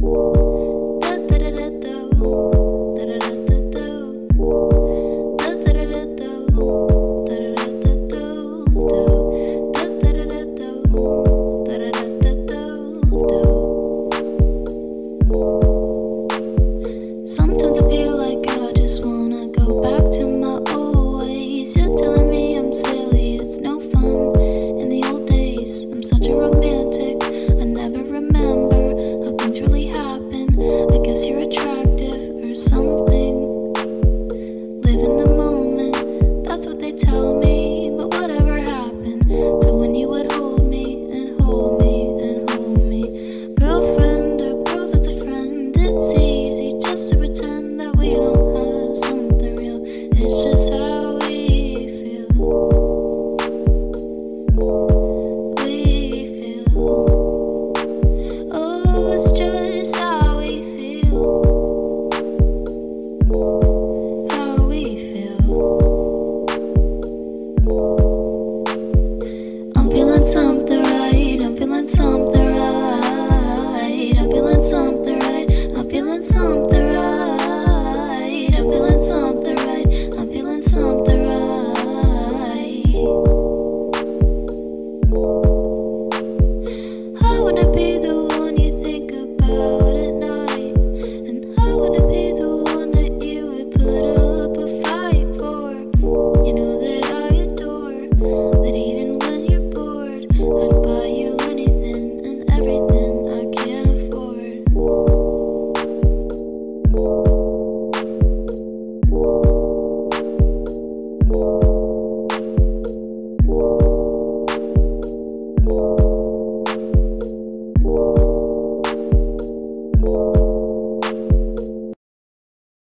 Sometimes I feel like I just wanna go back to my old ways. You're telling me I'm silly, it's no fun. In the old days, I'm such a romantic. I never remember how things really happen. I guess you're attracted.